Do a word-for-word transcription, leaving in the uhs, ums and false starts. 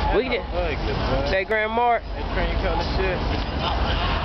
We did. Ugly, boy. That Grand Mark. That cream color shit.